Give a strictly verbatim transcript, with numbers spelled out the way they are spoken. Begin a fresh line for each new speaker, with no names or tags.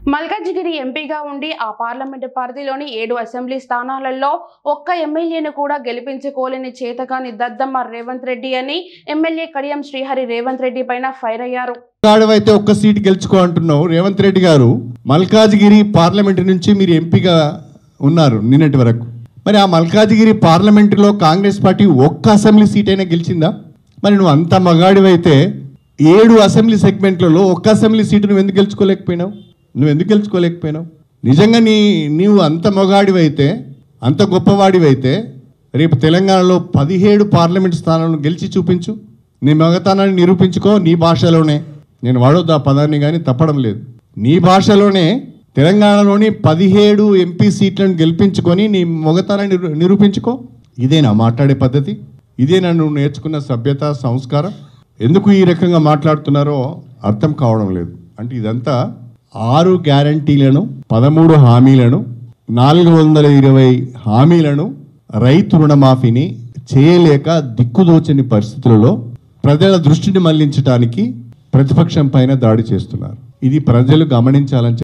మల్కాజిగిరి ఎంపీగా ఉండి ఆ పార్లమెంటు పరిధిలోని ఏడు అసెంబ్లీ స్థానాలలో ఒక్క ఎమ్మెల్యేను కూడా గెలిపించుకోలేని చేతకాని దద్దమ్మ రేవంత్ రెడ్డి అని ఎమ్మెల్యే కడియం శ్రీహరి రేవంత్ రెడ్డి పైన ఫైర్ అయ్యారు.
అయితే ఒక్క సీట్ గెలుచుకో అంటున్నావు రేవంత్ రెడ్డి గారు. మల్కాజిగిరి పార్లమెంటు నుంచి మీరు ఎంపీగా ఉన్నారు నిన్నటి వరకు. మరి ఆ మల్కాజిగిరి పార్లమెంటులో కాంగ్రెస్ పార్టీ ఒక్క అసెంబ్లీ సీట్ అయినా గెలిచిందా? మరి నువ్వు అంత మగాడివైతే ఏడు అసెంబ్లీ సెగ్మెంట్లలో ఒక్క అసెంబ్లీ సీటు నువ్వు ఎందుకు గెలుచుకోలేకపోయినావు? నువ్వు ఎందుకు గెలుచుకోలేకపోయినావు? నిజంగా నీ నీవు అంత మగాడివైతే, అంత గొప్పవాడివైతే రేపు తెలంగాణలో పదిహేడు పార్లమెంట్ స్థానాలను గెలిచి చూపించు. నీ మగతనాన్ని నిరూపించుకో నీ భాషలోనే. నేను వాడొద్దు ఆ పదాన్ని, కానీ తప్పడం లేదు. నీ భాషలోనే తెలంగాణలోని పదిహేడు ఎంపీ సీట్లను గెలిపించుకొని నీ మొగతనాన్ని నిరూపించుకో. ఇదేనా మాట్లాడే పద్ధతి? ఇదేనా నువ్వు నేర్చుకున్న సభ్యత, సంస్కారం? ఎందుకు ఈ రకంగా మాట్లాడుతున్నారో అర్థం కావడం లేదు. అంటే ఇదంతా ఆరు గ్యారంటీలను, పదమూడు హామీలను, నాలుగు వందల ఇరవై హామీలను, రైతు రుణమాఫీని చేయలేక దిక్కుదోచని పరిస్థితులలో ప్రజల దృష్టిని మళ్లించడానికి ప్రతిపక్షం పైన దాడి చేస్తున్నారు. ఇది ప్రజలు గమనించాలని